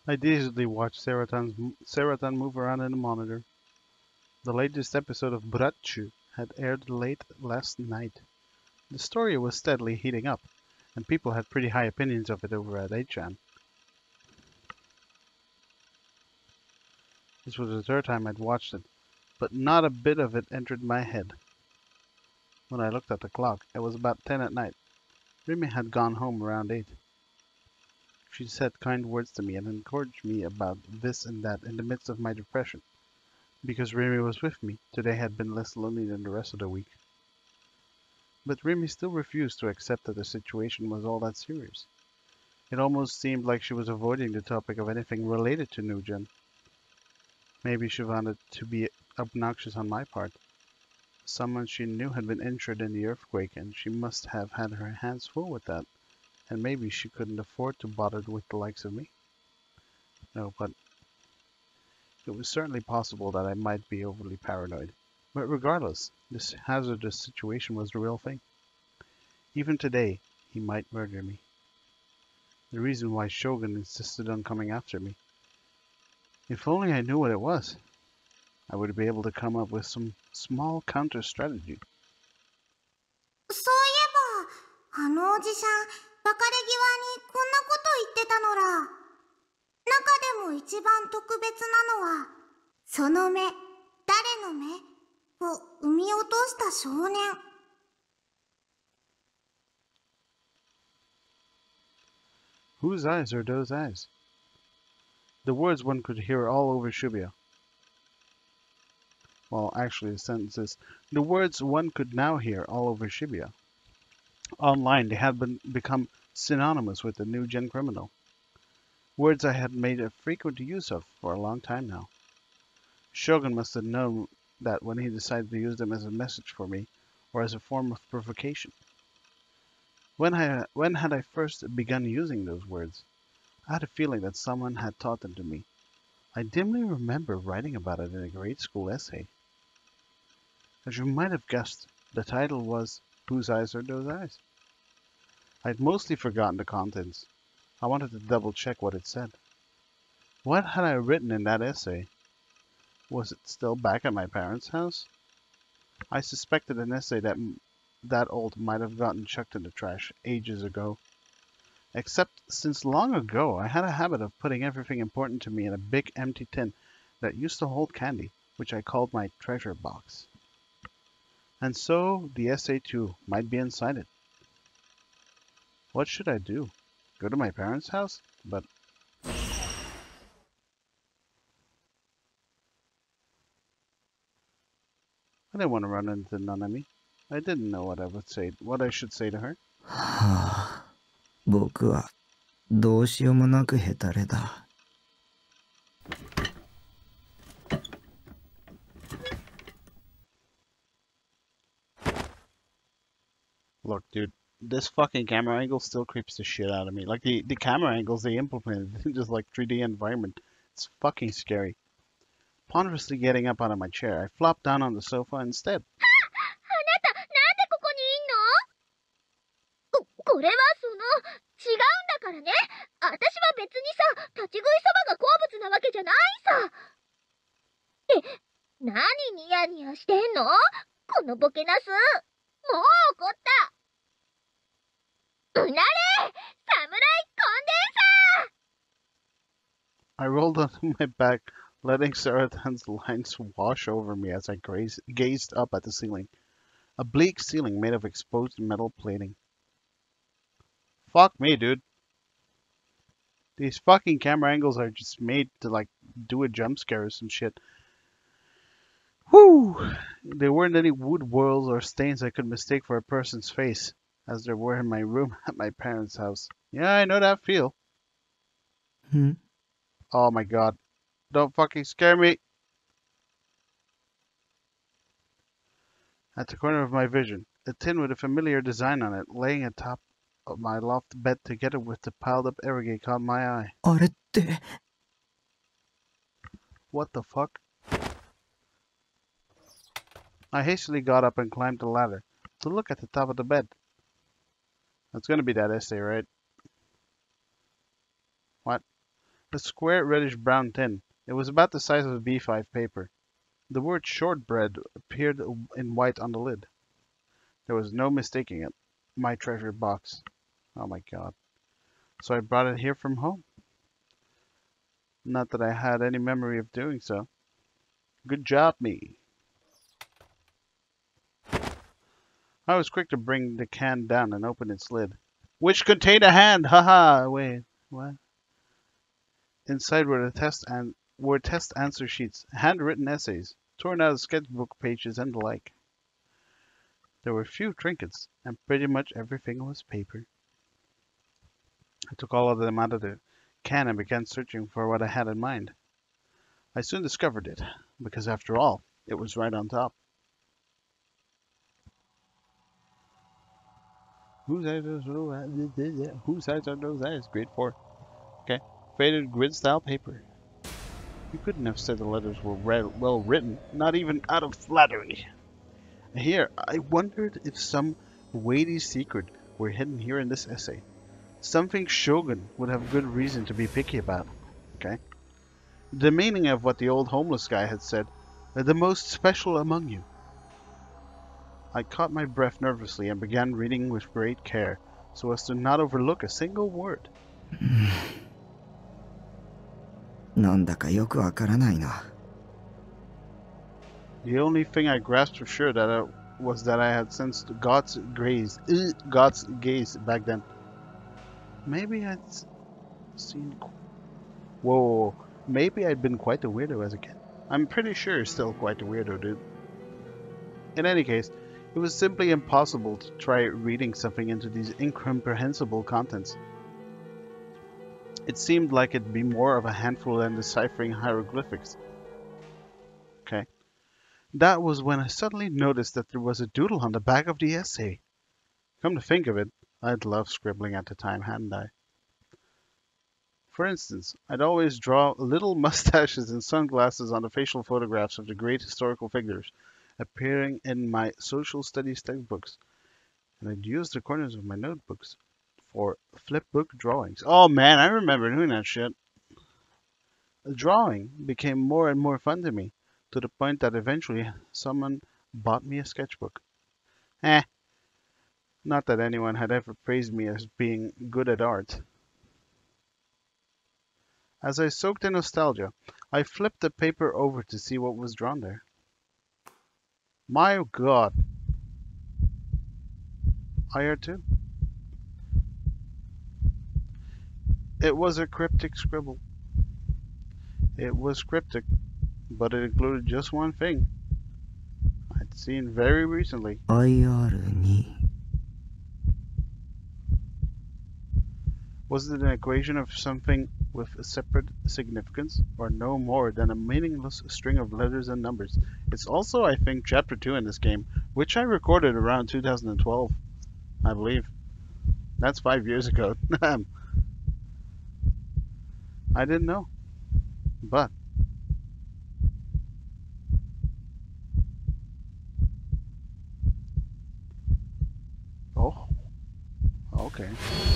I dazedly watched Saratan move around in the monitor. The latest episode of Bratchu had aired late last night. The story was steadily heating up, and people had pretty high opinions of it over at 8chan. This was the third time I'd watched it, but not a bit of it entered my head. When I looked at the clock, it was about 10 at night. Rimi had gone home around 8. She said kind words to me and encouraged me about this and that in the midst of my depression. Because Rimi was with me, today had been less lonely than the rest of the week. But Rimi still refused to accept that the situation was all that serious. It almost seemed like she was avoiding the topic of anything related to Nugent. Maybe she found it to be obnoxious on my part. Someone she knew had been injured in the earthquake, and she must have had her hands full with that. And maybe she couldn't afford to bother with the likes of me. No, but it was certainly possible that I might be overly paranoid. But regardless, this hazardous situation was the real thing. Even today, he might murder me. The reason why Shogun insisted on coming after me. If only I knew what it was, I would be able to come up with some small counter strategy. そういえば、あのおじさん、別れ際にこんなこと言ってたのら。中でも一番特別なのは、その目、誰の目を産み落とした少年。 Whose eyes are those eyes? The words one could hear all over Shibuya. Well, actually, the sentence is, the words one could now hear all over Shibuya. Online, they had become synonymous with the new gen criminal. Words I had made a frequent use of for a long time now. Shogun must have known that when he decided to use them as a message for me, or as a form of provocation. When had I first begun using those words? I had a feeling that someone had taught them to me. I dimly remember writing about it in a grade school essay. As you might have guessed, the title was Whose Eyes Are Those Eyes? I'd mostly forgotten the contents. I wanted to double check what it said. What had I written in that essay? Was it still back at my parents' house? I suspected an essay that old might have gotten chucked in the trash ages ago. Except since long ago I had a habit of putting everything important to me in a big empty tin that used to hold candy, which I called my treasure box. And so the essay too might be inside it. What should I do? Go to my parents' house? But I didn't want to run into Nanami. I didn't know what I should say to her. はあ、僕はどうしようもなくヘタレだ。 Look, dude, this fucking camera angle still creeps the shit out of me. Like the camera angles they implemented in just like 3D environment. It's fucking scary. Ponderously getting up out of my chair, I flopped down on the sofa instead. これは違うんだからね。私は別にさ、立ち食いそばが好物なわけじゃないさ。何ニヤニヤしてんの？このボケナス。もう怒った。うなれ！侍コンデンサー！ I rolled onto my back, letting Saratan's lines wash over me as I gazed up at the ceiling. A bleak ceiling made of exposed metal plating. Fuck me, dude. These fucking camera angles are just made to, like, do a jump scare or some shit. Whew! There weren't any wood whorls or stains I could mistake for a person's face, as there were in my room at my parents' house. Yeah, I know that feel. Oh my god. Don't fucking scare me! At the corner of my vision, a tin with a familiar design on it, laying atop of my loft bed together with the piled up irrigate caught my eye. あれって。 What the fuck? I hastily got up and climbed the ladder to look at the top of the bed. That's gonna be that essay, right? What? A square reddish-brown tin. It was about the size of a B5 paper. The word shortbread appeared in white on the lid. There was no mistaking it. My treasure box. Oh my god. So I brought it here from home. Not that I had any memory of doing so. Good job, me. I was quick to bring the can down and open its lid. Which contained a hand! Haha! Wait, what? Inside were test answer sheets, handwritten essays, torn out sketchbook pages, and the like. There were few trinkets, and pretty much everything was paper. I took all of them out of the can and began searching for what I had in mind. I soon discovered it, because after all, it was right on top. Whose eyes are those eyes? Grade 4. Okay. Faded grid-style paper. You couldn't have said the letters were well written, not even out of flattery. Here, I wondered if some weighty secret were hidden here in this essay. Something Shogun would have good reason to be picky about. Okay. The meaning of what the old homeless guy had said, the most special among you. I caught my breath nervously and began reading with great care, so as to not overlook a single word. なんだかよくわからないな。 The only thing I grasped for sure was that I had sensed God's gaze back then. Maybe I'd seen... Whoa, maybe I'd been quite a weirdo as a kid. I'm pretty sure still quite a weirdo, dude. In any case, it was simply impossible to try reading something into these incomprehensible contents. It seemed like it'd be more of a handful than deciphering hieroglyphics. Okay. That was when I suddenly noticed that there was a doodle on the back of the essay. Come to think of it, I'd loved scribbling at the time, hadn't I? For instance, I'd always draw little mustaches and sunglasses on the facial photographs of the great historical figures appearing in my social studies textbooks, and I'd use the corners of my notebooks for flipbook drawings. Oh man, I remember doing that shit. Drawing became more and more fun to me, to the point that eventually someone bought me a sketchbook. Not that anyone had ever praised me as being good at art. As I soaked in nostalgia, I flipped the paper over to see what was drawn there. My god. IR2. It was a cryptic scribble. It was cryptic, but it included just one thing I'd seen very recently. IR2. Was it an equation of something with a separate significance, or no more than a meaningless string of letters and numbers? It's also, I think, Chapter 2 in this game, which I recorded around 2012, I believe. That's 5 years ago. I didn't know. But... Oh. Okay.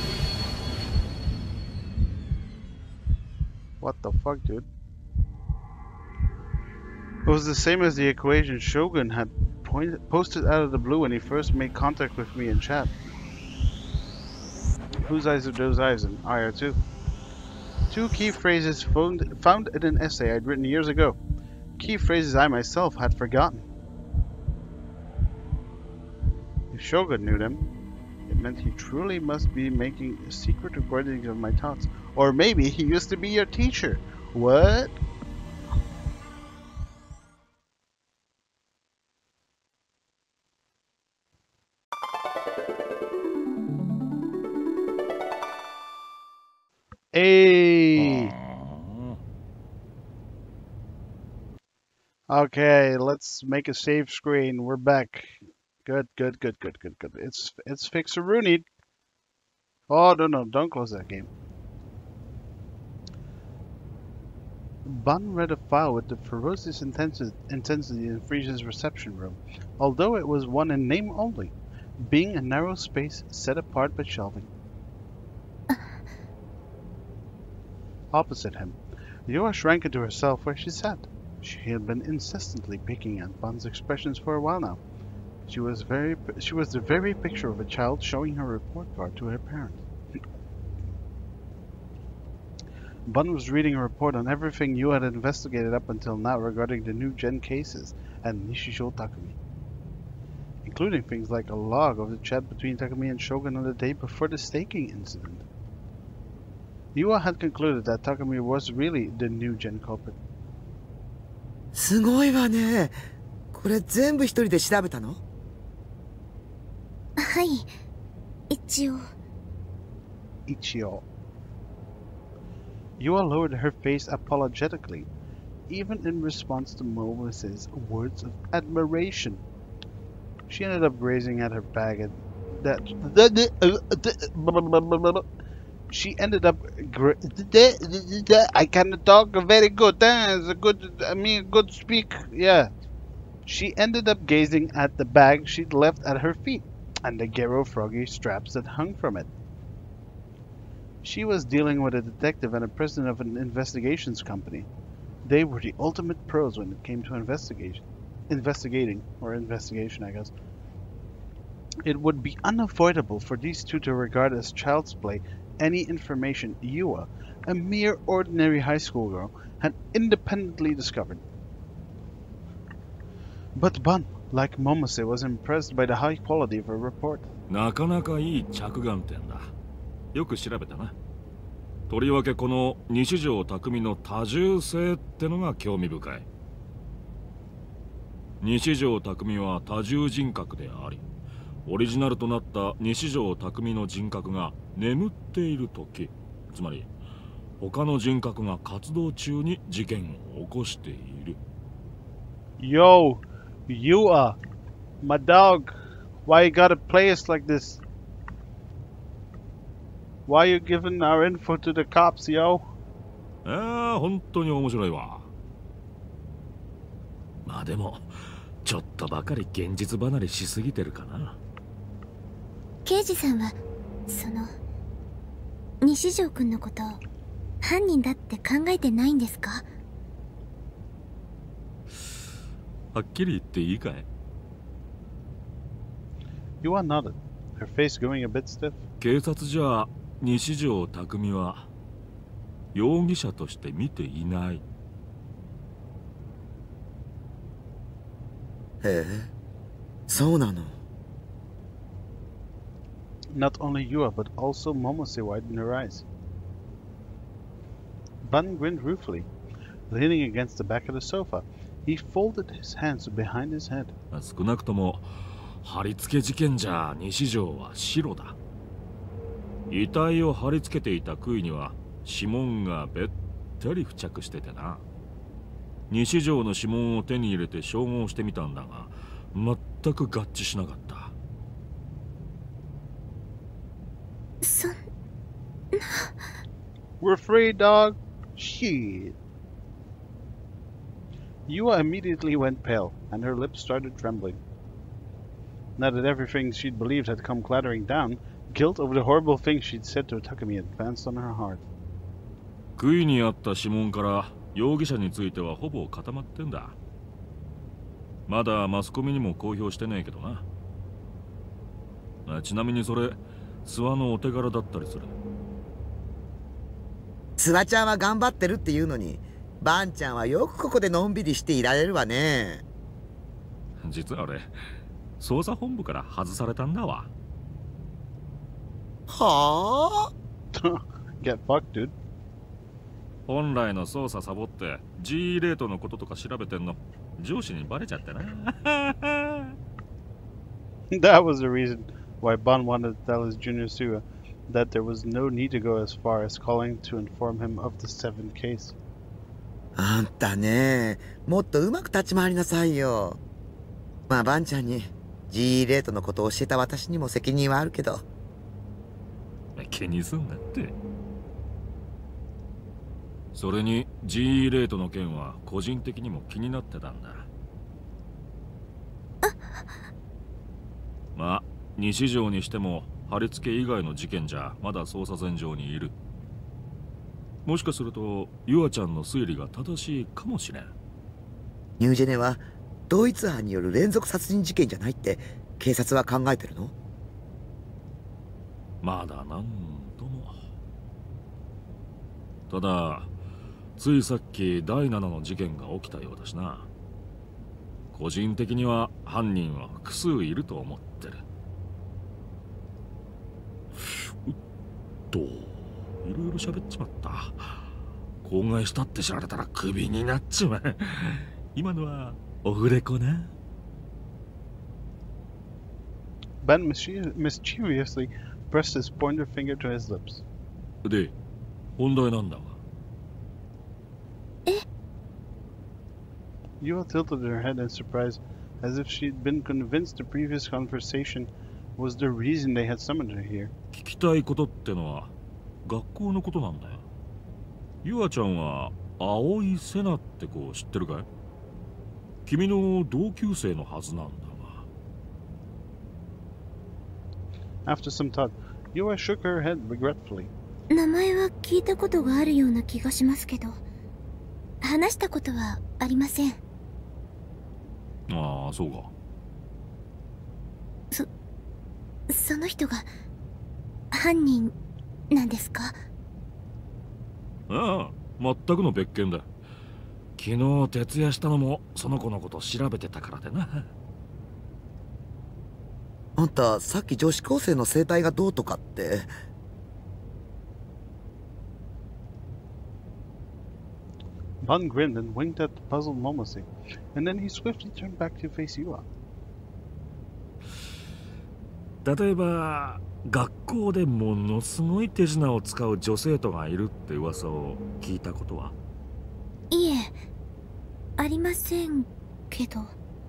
What the fuck, dude? It was the same as the equation Shogun had posted out of the blue when he first made contact with me in chat. Whose eyes are those eyes in IR2? Two key phrases found in an essay I'd written years ago. Key phrases I myself had forgotten. If Shogun knew them, it meant he truly must be making secret recordings of my thoughts. Or maybe he used to be your teacher. What? Hey! Okay, let's make a save screen. We're back. Good. It's Fixaroonied. Oh, no, don't close that game. Bun read a file with the ferocious intensity in Frieza's reception room, although it was one in name only, being a narrow space set apart by shelving. opposite him. Yua shrank into herself where she sat. She had been incessantly picking at Bun's expressions for a while now. She was the very picture of a child showing her report card to her parent. Bun was reading a report on everything Yua had investigated up until now regarding the new Gen cases and Nishijo Takumi, including things like a log of the chat between Takumi and Shogun on the day before the staking incident. Yua had concluded that Takumi was really the new Gen culprit. すごいわね。これ全部一人で調べたの？ はい、一応。 Ichio. Yua lowered her face apologetically, even in response to Momose's words of admiration. She ended up raising at her bag at that. She ended up. I can talk very good. It's a good. I mean, good speak. Yeah. She ended up gazing at the bag she'd left at her feet and the Gero froggy straps that hung from it. She was dealing with a detective and a president of an investigations company. They were the ultimate pros when it came to investigation, I guess. It would be unavoidable for these two to regard as child's play any information Yua, a mere ordinary high school girl, had independently discovered. But Bun, like Momose, was impressed by the high quality of her report. なかなかいい着眼点だ。よく調べたな。とりわけこの西条匠の多重性ってのが興味深い。西条匠は多重人格であり、オリジナルとなった西条匠の人格が眠っている時、つまり他の人格が活動中に事件を起こしている。 Yo, Yua, my dog, why you gotta play us like this? Why you giving our info to the cops, yo? 本当に面白いわ。まあでも、ちょっとばかり現実離れしすぎてるかな。 刑事さんは西条くんのこと犯人だって考えてないんですか？ はっきり言っていいかい？ Yua nodded, her face going a bit stiff. 警察じゃ西条匠は容疑者として見ていない。 へえ、そうなの。 Not only Yua, but also Momose widened her eyes. Bun grinned ruefully, leaning against the back of the sofa. He folded his hands behind his head. 少なくとも貼り付け事件じゃ西条は白だ。遺体を貼り付けていた杭には指紋がべったり付着しててな。西条の指紋を手に入れて照合してみたんだが全く合致しなかった。 We're free, dog. Shit. Yua immediately went pale, and her lips started trembling. Now that everything she'd believed had come clattering down, guilt over the horrible things she'd said to Takumi advanced on her heart. 杭にあった指紋から容疑者についてはほぼ固まってんだ。まだマスコミにも公表してねえけどな。ちなみにそれ諏訪のお手柄だったりする。 諏訪ちゃんは頑張ってるっていうのに、バンちゃんはよくここでのんびりしていられるわね。 実は俺捜査本部から外されたんだわ。 はあ Get fucked, dude. 本来の捜査サボって G レートのこととか調べてんの上司にバレちゃってな。 That was the reason why Bun wanted to tell his junior Suga that there was no need to go as far as calling to inform him of the 7th case. あんたね、もっとうまく立ち回りなさいよ。まあバンちゃんに G レートのことを教えた私にも責任はあるけど。 気にすんなって。それに G レートの件は個人的にも気になってたんだ。まあ西条にしても貼り付け以外の事件じゃまだ捜査線上にいる。 もしかするとユアちゃんの推理が正しいかもしれん。 ニュージェネは同一犯による連続殺人事件じゃないって警察は考えてるの？ まだなんとも。ただついさっき第7の事件が起きたようだしな。個人的には犯人は複数いると思ってる。いろいろ喋っちまった。口外したって知られたらクビになっちまう。今のはオフレコな。 Ben mischievously pressed his pointer finger to his lips. で、本題なんだが。 Yua tilted her head in surprise, as if she'd been convinced the previous conversation was the reason they had summoned her here. 聞きたいことってのは学校のことなんだよ。ユアちゃんは青井瀬名って子を知ってるかい？君の同級生のはずなんだが。 After some thought, Yua shook her head regretfully. 名前は聞いたことがあるような気がしますけど、話したことはありません。 ああ、そうか。 その人が犯人なんですか？ ああ、全くの別件だ。昨日徹夜したのもその子のこと調べてたからでな。 あんたさっき女子高生の生態がどうとかって。 Bun grinned and winked at the puzzled Momose, and then he swiftly turned back to face Yua. 例えば学校でものすごい手品を使う女生徒がいるって噂を聞いたことは？ いえ、ありませんけど。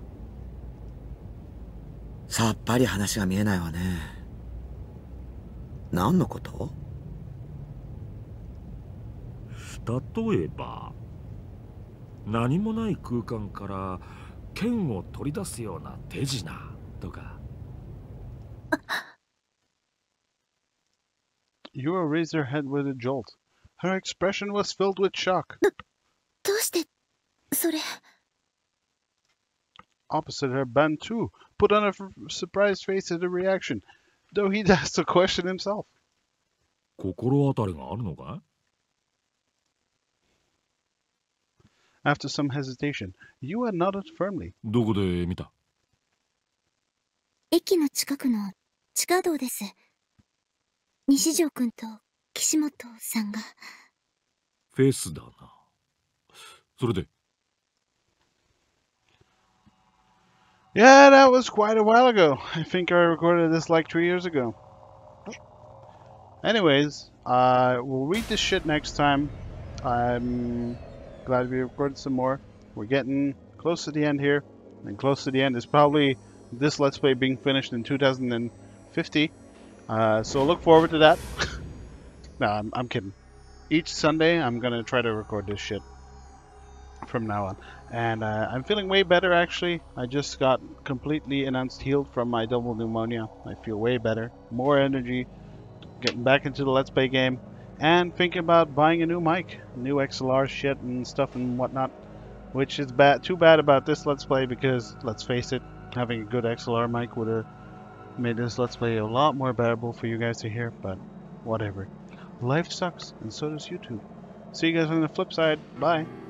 さっぱり話が見えないわね。何のこと？ 例えば何もない空間から剣を取り出すような手品とか。 Yua raised her head with a jolt. Her expression was filled with shock. どうしてそれ？ Opposite her, Ban too put on a surprised face at the reaction, though he'd asked the question himself. 心当たりがあるのかい？ After some hesitation, Yua nodded firmly. どこで見た？ 駅の近くの地下道です。西条くんと岸本さんが。 フェスだな。それで。 Yeah, that was quite a while ago. I think I recorded this like 3 years ago. Anyways, we'll read this shit next time. I'm glad we recorded some more. We're getting close to the end here. And close to the end is probably this Let's Play being finished in 2050. So look forward to that. No, I'm kidding. Each Sunday, I'm gonna try to record this shit from now on. And I'm feeling way better, actually. I just got completely announced healed from my double pneumonia. I feel way better. More energy. Getting back into the Let's Play game. And thinking about buying a new mic. New XLR shit and stuff and whatnot. Which is too bad about this Let's Play because, let's face it, having a good XLR mic would have made this Let's Play a lot more bearable for you guys to hear. But whatever. Life sucks and so does YouTube. See you guys on the flip side. Bye.